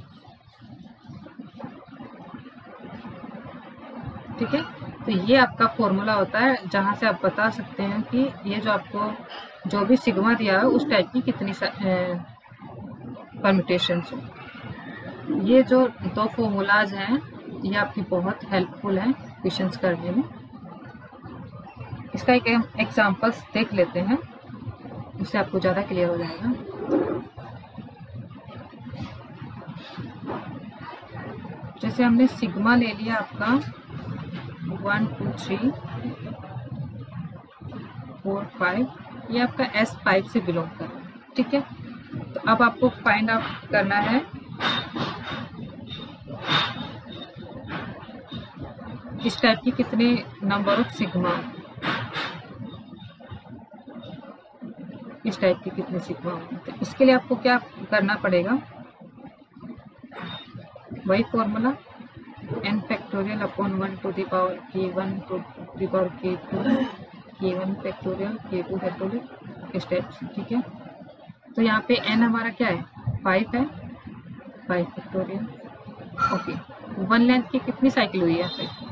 ठीक है, तो ये आपका फॉर्मूला होता है जहाँ से आप बता सकते हैं कि ये जो आपको जो भी सिग्मा दिया है उस टाइप की कितनी परम्यूटेशंस हो। ये जो 2 फॉर्मूलाज हैं ये आपकी बहुत हेल्पफुल हैं क्वेश्चंस करने में। इसका एक एग्जांपल्स देख लेते हैं, उससे आपको ज़्यादा क्लियर हो जाएगा। जैसे हमने सिग्मा ले लिया आपका 1 2 3 4 5, ये आपका S5 से बिलोंग कर रहा है, ठीक है। तो अब आपको फाइंड आउट करना है इस टाइप की कितने नंबर ऑफ सिग्मा, इस टाइप की कितने सिग्मा होंगे। तो इसके लिए आपको क्या करना पड़ेगा, वही formula n factorial upon 1 to the power k1 to the power k2 k1 factorial k2 factorial, इस टाइप से, ठीक है। तो यहाँ पे n हमारा क्या है 5 है, 5 फैक्टोरियल। ओके, 1 लेंथ की कितनी साइकिल हुई है यहाँ पे,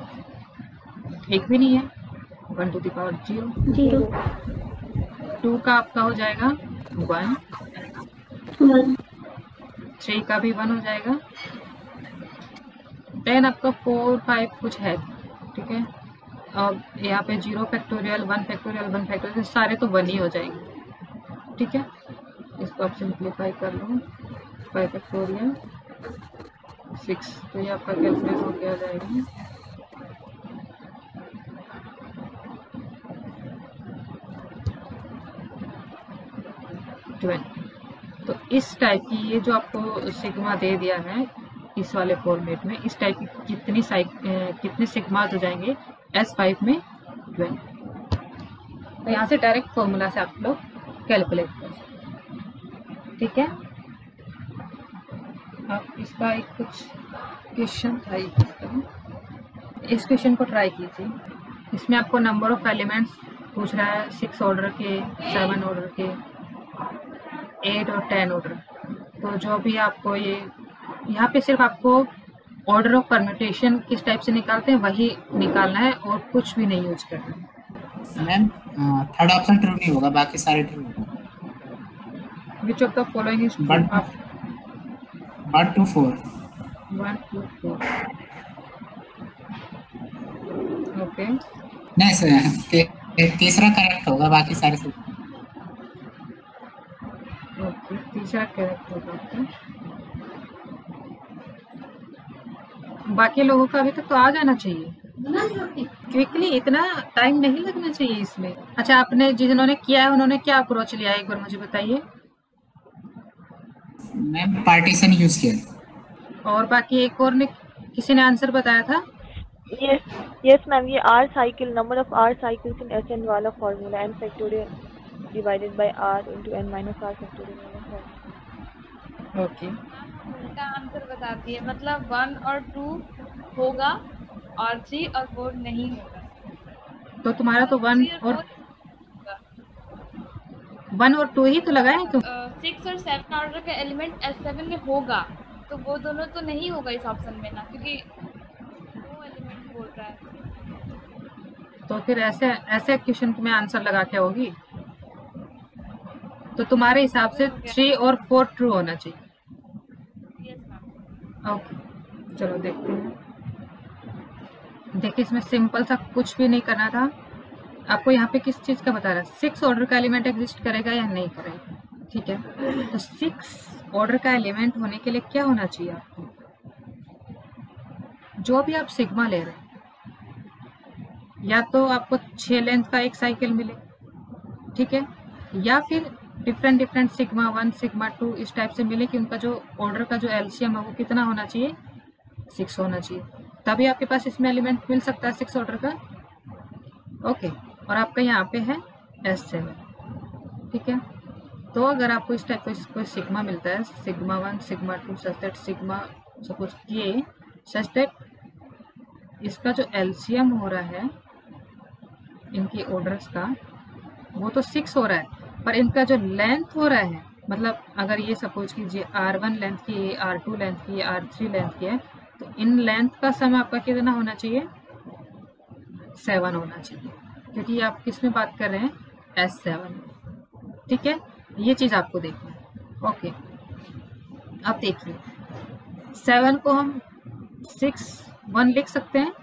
एक भी नहीं है, 1 टू द पावर 0। 2 का आपका हो जाएगा 1, 3 का भी 1 हो जाएगा, 10 आपका 4 5 कुछ है, ठीक है। अब यहाँ पे 0 फैक्टोरियल 1 फैक्टोरियल 1 फैक्टोरियल सारे तो 1 ही हो जाएंगे, ठीक है। इसको आप सिंप्लीफाई कर लो, 5 फैक्टोरियल 6, तो ये आपका कैलकुलेट हो गया जाएगा। तो इस टाइप की ये जो आपको सिग्मा दे दिया है इस वाले फॉर्मेट में, इस टाइप की कितने सिग्मास हो जाएंगे S5 में 20। तो यहाँ से डायरेक्ट फॉर्मूला से आप लोग कैलकुलेट कर सकते, ठीक है। अब इसका एक कुछ क्वेश्चन था, इस क्वेश्चन को ट्राई कीजिए। इसमें आपको नंबर ऑफ एलिमेंट्स पूछ रहा है, 6 ऑर्डर के, 7 ऑर्डर के, 8 और 10 ऑर्डर। तो जो भी आपको ये यहाँ पे सिर्फ आपको ऑर्डर ऑफ परम्यूटेशन किस टाइप से निकालते हैं वही निकालना है और कुछ भी नहीं यूज करना है। मैम थर्ड ऑप्शन ट्रू नहीं होगा, बाकी सारे ट्रू होंगे। Which of the following is 1 to 4। 1 2 4। Okay, नहीं सर, तीसरा करेक्ट होगा, बाकी सारे से। ओके, तीसरा करेक्ट होगा आपका। बाकी लोगों का अभी तक तो आ जाना चाहिए क्विकली, इतना टाइम नहीं लगना चाहिए इसमें। अच्छा, आपने जिन्होंने किया है उन्होंने क्या अप्रोच लिया है एक बार मुझे बताइए। मैम पार्टीशन यूज किया। और बाकी एक और ने किसी ने आंसर बताया था। यस मैम, ये R cycle, number of R cycles in Sn वाला formula, n factorial divided by R into n minus R factorial. Okay, उल्टा आंसर बताती है, मतलब 1 और 2 होगा और 3 और 4 नहीं होगा। तो तुम्हारा तो 1 और 2 ही तो लगाए तुम। 6 और 7 ऑर्डर का एलिमेंट S7 में होगा, तो वो दोनों तो नहीं होगा इस ऑप्शन में ना, क्योंकि 2 एलिमेंट बोल रहा है। तो फिर ऐसे क्वेश्चन में आंसर लगा के होगी। तो तुम्हारे हिसाब से 3 और 4 ट्रू होना चाहिए। ओके, चलो देखते हैं। देखिए, इसमें सिंपल सा कुछ भी नहीं करना था आपको। यहाँ पे किस चीज़ का बता रहा है, 6 ऑर्डर का एलिमेंट एग्जिस्ट करेगा या नहीं करेगा, ठीक है। तो 6 ऑर्डर का एलिमेंट होने के लिए क्या होना चाहिए आपको, जो भी आप सिग्मा ले रहे हैं, या तो आपको 6 लेंथ का एक साइकिल मिले, ठीक है, या फिर डिफरेंट सिग्मा 1 सिग्मा 2 इस टाइप से मिले कि उनका जो ऑर्डर का जो एलसीएम है वो कितना होना चाहिए, 6 होना चाहिए। तभी आपके पास इसमें एलिमेंट मिल सकता है 6 ऑर्डर का। ओके, और आपका यहाँ पे है S7, ठीक है। तो अगर आपको इस टाइप का कोई सिग्मा मिलता है, sigma 1 sigma 2 such that sigma suppose ये सच दैट इसका जो एलसीएम हो रहा है इनकी ऑर्डर्स का वो तो 6 हो रहा है, पर इनका जो लेंथ हो रहा है, मतलब अगर ये सपोज कीजिए R1 लेंथ की है, R2 लेंथ की है, R3 लेंथ की है, तो इन लेंथ का सम आपका कितना होना चाहिए, 7 होना चाहिए, क्योंकि आप किस में बात कर रहे हैं, S7, ठीक है। ये चीज़ आपको देखना है। ओके, अब देखिए 7 को हम 6 1 लिख सकते हैं।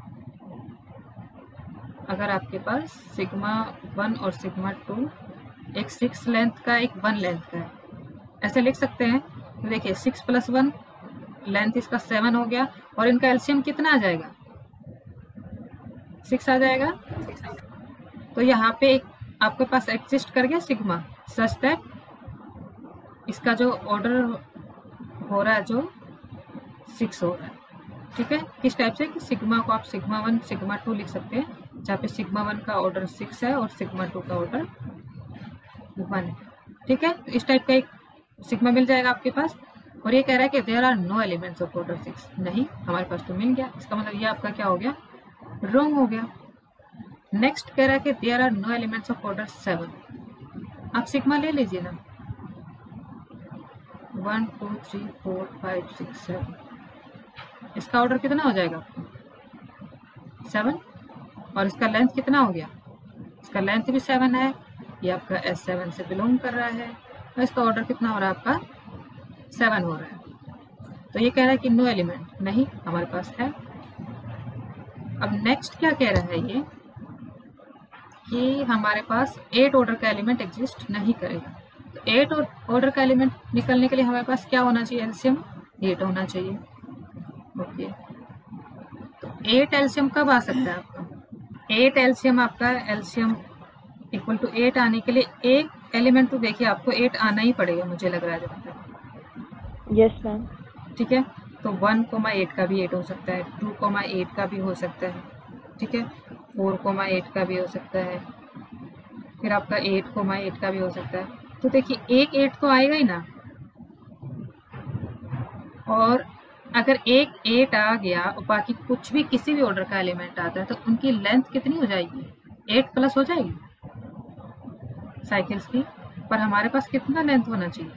अगर आपके पास सिग्मा 1 और सिग्मा 2 एक 6 लेंथ का एक 1 लेंथ का है, ऐसे लिख सकते हैं। तो देखिए 6 + 1 लेंथ इसका 7 हो गया और इनका एलसीएम कितना आ जाएगा, 6 आ जाएगा। तो यहाँ पे एक आपके पास एग्जिस्ट कर गया सिग्मा सच दैट इसका जो ऑर्डर हो रहा है जो 6 हो रहा है। ठीक है, किस टाइप से कि सिग्मा को आप सिग्मा 1 सिग्मा 2 लिख सकते हैं, जहाँ पे सिग्मा 1 का ऑर्डर 6 है और सिग्मा 2 का ऑर्डर 1 है। ठीक है, तो इस टाइप का एक सिग्मा मिल जाएगा आपके पास। और ये कह रहा है कि there are no elements of order 6, नहीं हमारे पास तो मिल गया, इसका मतलब ये आपका क्या हो गया, रॉन्ग हो गया। नेक्स्ट कह रहा है कि there are no elements of order 7, आप सिग्मा ले लीजिए ना, 1 2 3 4 5 6 7, इसका ऑर्डर कितना हो जाएगा, 7, और इसका लेंथ कितना हो गया, इसका लेंथ भी 7 है, ये आपका S7 से बिलोंग कर रहा है, और इसका ऑर्डर कितना हो रहा है, आपका 7 हो रहा है। तो ये कह रहा है कि नो एलिमेंट, नहीं हमारे पास है। अब नेक्स्ट क्या कह रहा है ये कि हमारे पास 8 ऑर्डर का एलिमेंट एग्जिस्ट नहीं करेगा। तो 8 ऑर्डर का एलिमेंट निकलने के लिए हमारे पास क्या होना चाहिए, एलसीएम 8 होना चाहिए। ओके, तो 8 एलसीएम कब आ सकता है आपका, 8 एलसीएम आपका एलसीएम इक्वल टू 8 आने के लिए एक एलिमेंट तो देखिए आपको 8 आना ही पड़ेगा, मुझे लग रहा है जब तक। Yes ma'am. ठीक है, तो 1,8 का भी 8 हो सकता है, 2,8 का भी हो सकता है, ठीक है, 4,8 का भी हो सकता है, फिर आपका 8,8 का भी हो सकता है। तो देखिए एक 8 तो आएगा ही ना, और अगर एक 8 आ गया और बाकी कुछ भी किसी भी ऑर्डर का एलिमेंट आता है तो उनकी लेंथ कितनी हो जाएगी, 8 प्लस हो जाएगी साइकिल्स की। पर हमारे पास कितना लेंथ होना चाहिए,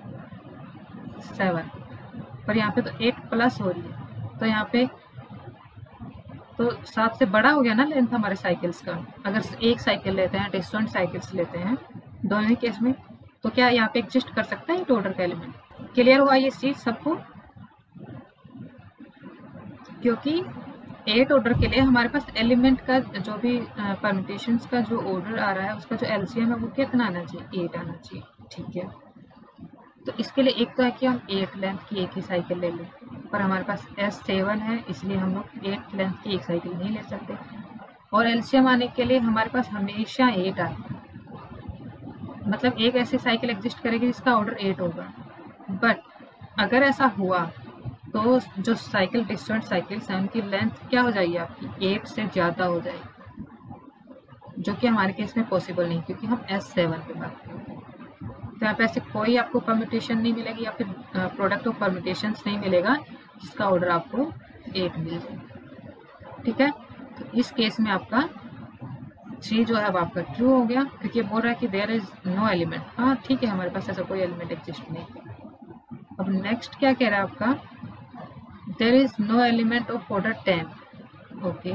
7, पर यहाँ पे तो 8 प्लस हो रही है, तो यहाँ पे तो 7 से बड़ा हो गया ना लेंथ हमारे साइकिल्स का। अगर एक साइकिल लेते हैं, डिस्टेंट साइकिल्स लेते हैं दोनों ही केस में, तो क्या यहाँ पे एग्जिस्ट कर सकता है 8 ऑर्डर का एलिमेंट। क्लियर हुआ ये चीज सबको, क्योंकि 8 ऑर्डर के लिए हमारे पास एलिमेंट का जो भी परम्यूटेशंस का जो ऑर्डर आ रहा है उसका जो एलसीएम है वो कितना आना चाहिए, 8 आना चाहिए। ठीक है, तो इसके लिए एक तो है कि हम 8 लेंथ की एक ही साइकिल ले लें, पर हमारे पास S7 है इसलिए हम लोग 8 लेंथ की एक साइकिल नहीं ले सकते, और एलसीएम आने के लिए हमारे पास हमेशा 8 आए, मतलब एक ऐसी साइकिल एग्जिस्ट करेगी जिसका ऑर्डर 8 होगा। बट अगर ऐसा हुआ तो जो साइकिल डिस्टेंट साइकिल्स हैं उनकी लेंथ क्या हो जाएगी आपकी, 8 से ज़्यादा हो जाएगी, जो कि हमारे केस में पॉसिबल नहीं क्योंकि हम S7 पे बात कर रहे हैं। तो यहाँ पे ऐसे कोई आपको परम्यूटेशन नहीं मिलेगी या फिर प्रोडक्ट ऑफ परम्यूटेशंस नहीं मिलेगा जिसका ऑर्डर आपको 8 मिल जाए। ठीक है, तो इस केस में आपका 3 जो है वो आपका ट्रू हो गया, क्योंकि बोल रहा है कि देयर इज नो एलिमेंट। हाँ ठीक है, हमारे पास ऐसा कोई एलिमेंट एग्जिस्ट नहीं है। अब नेक्स्ट क्या कह रहा है आपका, there is no element of order 10। Okay,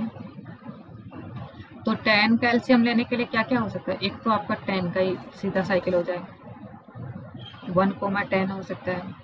तो 10 का एलसीएम लेने के लिए क्या क्या हो सकता है, एक तो आपका 10 का ही सीधा साइकिल हो जाए, 1,10 हो सकता है,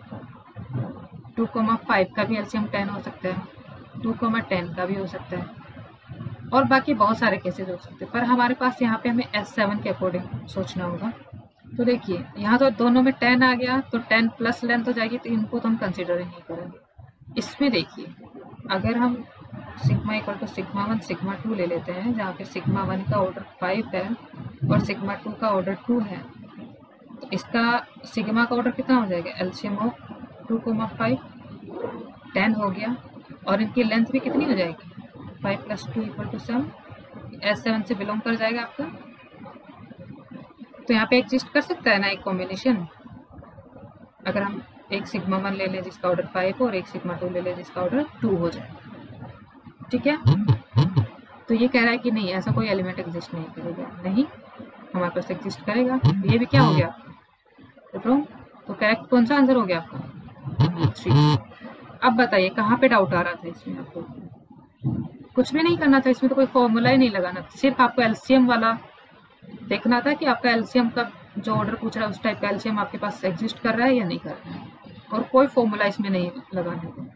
2,5 का भी एलसीएम 10 हो सकता है, 2,10 का भी हो सकता है, और बाकी बहुत सारे केसेस हो सकते हैं। पर हमारे पास यहाँ पे हमें S7 के अकॉर्डिंग सोचना होगा। तो देखिए यहाँ तो दोनों में 10 आ गया तो 10 प्लस लेंथ हो जाएगी, तो इनको तो हम कंसिडर ही नहीं करेंगे। इसमें देखिए अगर हम sigma equal to sigma 1 sigma 2 ले लेते हैं, जहाँ पे सिग्मा 1 का ऑर्डर 5 है और सिग्मा 2 का ऑर्डर 2 है, तो इसका सिग्मा का ऑर्डर कितना हो जाएगा, एलसीएम ऑफ 2,5 10 हो गया, और इनकी लेंथ भी कितनी हो जाएगी, 5 + 2 = 7, S7 से बिलोंग कर जाएगा आपका। तो यहाँ पे एग्जिस्ट कर सकता है ना एक कॉम्बिनेशन, अगर हम एक सिग्मा 1 ले लें जिसका ऑर्डर 5 और एक सिग्मा 2 ले लें जिसका ऑर्डर 2 हो जाए। ठीक है, तो ये कह रहा है कि नहीं ऐसा कोई एलिमेंट एग्जिस्ट नहीं करेगा, नहीं हमारे पास एग्जिस्ट करेगा। ये भी क्या हो गया आपका, तो करेक्ट कौन सा आंसर हो गया आपका, 3। अब बताइए कहाँ पे डाउट आ रहा था इसमें, आपको कुछ भी नहीं करना था, इसमें तो कोई फॉर्मूला ही नहीं लगाना था, सिर्फ आपको एलसीएम वाला देखना था कि आपका एलसीएम का जो ऑर्डर पूछ रहा है उस टाइप का एलसीएम आपके पास एग्जिस्ट कर रहा है या नहीं कर रहा है, और कोई फॉर्मूला इसमें नहीं लगाना था।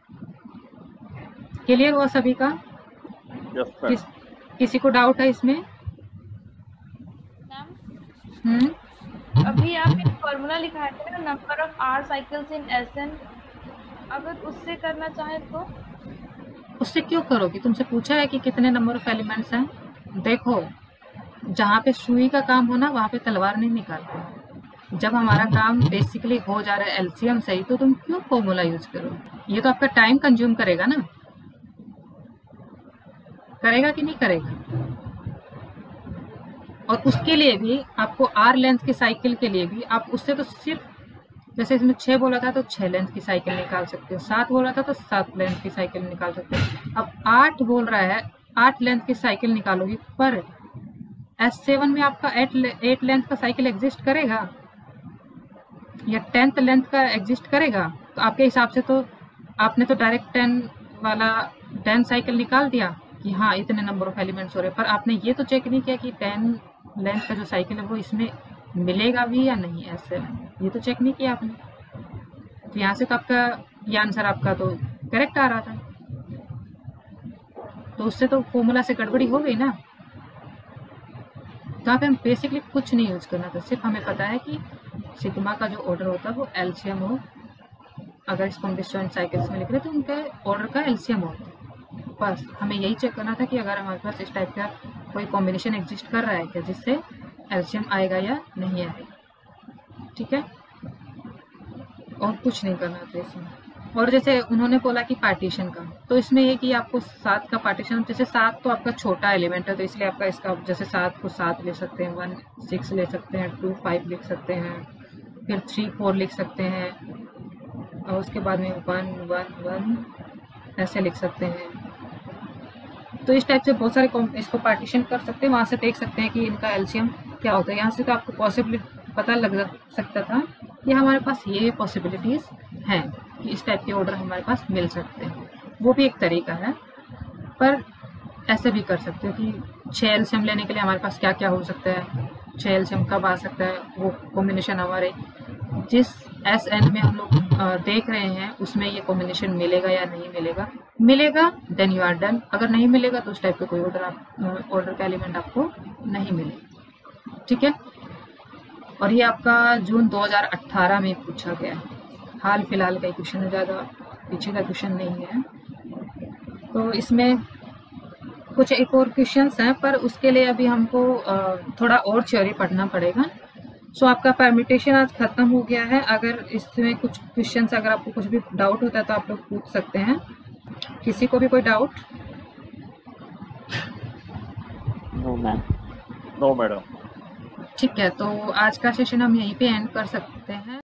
क्लियर हुआ सभी का? किसी को डाउट है इसमें? अभी आपने फॉर्मूला लिखा है ना, number of R cycles in Sn अगर उससे करना चाहे तो उससे क्यों करोगी? तुमसे पूछा है कि कितने नंबर ऑफ एलिमेंट्स हैं। देखो, जहाँ पे सुई का काम हो ना, वहाँ पे तलवार नहीं निकालते। जब हमारा काम बेसिकली हो जा रहा है एलसीएम से ही, तो तुम क्यों फॉर्मूला यूज करो? ये तो आपका टाइम कंज्यूम करेगा ना, करेगा कि नहीं करेगा? और उसके लिए भी आपको आर लेंथ की साइकिल के लिए भी आप उससे तो सिर्फ, जैसे इसमें 6 बोला था तो 6 लेंथ की साइकिल निकाल सकते हो, 7 बोला था तो 7 लेंथ की साइकिल निकाल सकते हो। अब 8 बोल रहा है, 8 लेंथ की साइकिल निकालोगी, पर S7 में आपका 8 लेंथ का साइकिल एग्जिस्ट करेगा या 10th लेंथ का एग्जिस्ट करेगा? तो आपके हिसाब से तो आपने तो डायरेक्ट 10 वाला 10 साइकिल निकाल दिया कि हाँ इतने नंबर ऑफ एलिमेंट्स हो रहे, पर आपने ये तो चेक नहीं किया कि 10 लेंथ का जो साइकिल है वो इसमें मिलेगा भी या नहीं। ऐसे ये तो चेक नहीं किया आपने। तो यहाँ से तो आपका ये आंसर आपका तो करेक्ट आ रहा था, तो उससे तो फॉर्मूला से गड़बड़ी हो गई ना। तो यहाँ पे हम बेसिकली कुछ नहीं यूज करना था, सिर्फ हमें पता है कि सिग्मा का जो ऑर्डर होता है वो एलसीएम हो। अगर इसको हम डिस्जॉइंट साइकिल्स में लिख रहे तो उनके ऑर्डर का एलसीएम होता है। बस हमें यही चेक करना था कि अगर हमारे पास इस टाइप का कोई कॉम्बिनेशन एग्जिस्ट कर रहा है क्या, जिससे एलसीएम आएगा या नहीं आएगा। ठीक है, और कुछ नहीं करना था इसमें। और जैसे उन्होंने बोला कि पार्टीशन का, तो इसमें ये कि आपको 7 का पार्टीशन, जैसे 7 तो आपका छोटा एलिमेंट है, तो इसलिए आपका इसका जैसे 7 को 7 ले सकते हैं, 1 6 ले सकते हैं, 2 5 लिख सकते हैं, फिर 3 4 लिख सकते हैं, और उसके बाद में 1 1 1 ऐसे लिख सकते हैं। तो इस टाइप से बहुत सारे इसको पार्टीशन कर सकते हैं। वहाँ से देख सकते हैं कि इनका एलसीएम क्या होता है। यहाँ से तो आपको पॉसिबिलिटी पता लग सकता था कि हमारे पास ये पॉसिबिलिटीज़ हैं कि इस टाइप के ऑर्डर हमारे पास मिल सकते हैं। वो भी एक तरीका है, पर ऐसे भी कर सकते हो कि 6 एलसीएम लेने के लिए हमारे पास क्या क्या हो सकता है, 6 एलसीएम कब आ सकता है, वो कॉम्बिनेशन हमारे जिस SN में हम लोग देख रहे हैं उसमें ये कॉम्बिनेशन मिलेगा या नहीं मिलेगा। मिलेगा देन यू आर डन, अगर नहीं मिलेगा तो उस टाइप का कोई ऑर्डर का एलिमेंट आपको नहीं मिलेगा। ठीक है, और ये आपका जून 2018 में पूछा गया है, हाल फिलहाल का क्वेश्चन है, ज़्यादा पीछे का क्वेश्चन नहीं है। तो इसमें कुछ एक और क्वेश्चंस हैं, पर उसके लिए अभी हमको थोड़ा और थ्योरी पढ़ना पड़ेगा। सो आपका परम्यूटेशन आज खत्म हो गया है। अगर इसमें कुछ क्वेश्चंस, अगर आपको कुछ भी डाउट होता है तो आप लोग पूछ सकते हैं। किसी को भी कोई doubt? No ma'am. No madam. ठीक है, तो आज का सेशन हम यहीं पे एंड कर सकते हैं।